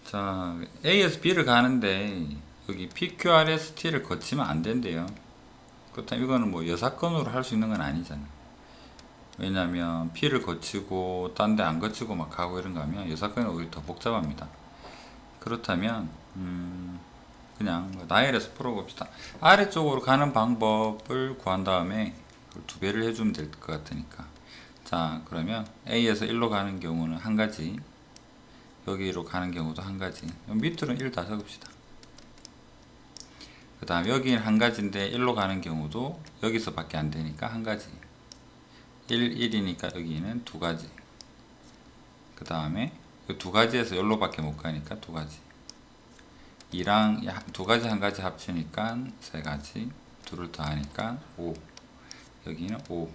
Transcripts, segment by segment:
자, A에서 B를 가는데 여기 PQRST를 거치면 안 된대요. 그렇다면 이거는 뭐 여사건으로 할 수 있는 건 아니잖아. 왜냐면 P를 거치고 딴 데 안 거치고 막 가고 이런 거 하면 여사건이 오히려 더 복잡합니다. 그렇다면 그냥 뭐 나열해서 풀어봅시다. 아래쪽으로 가는 방법을 구한 다음에 두 배를 해주면 될 것 같으니까. 자, 그러면 A에서 1로 가는 경우는 한 가지, 여기로 가는 경우도 한 가지, 밑으로는 1 다 적읍시다. 그 다음 여기는 한 가지인데 1로 가는 경우도 여기서 밖에 안 되니까 한 가지, 1, 1이니까 여기는 두 가지. 그 다음에 두 가지에서 여기로 밖에 못 가니까 두 가지, 2랑 두 가지 한 가지 합치니까 세 가지, 둘을 더하니까 5, 여기는 5,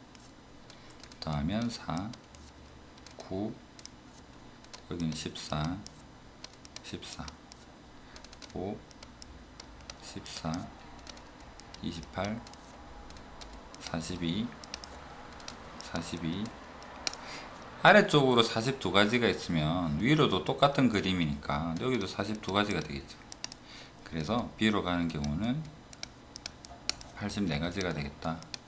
더하면 4, 9, 여기는 14, 14, 5, 14, 28, 42, 42. 아래쪽으로 42가지가 있으면 위로도 똑같은 그림이니까 여기도 42가지가 되겠죠. 그래서 B로 가는 경우는 84가지가 되겠다.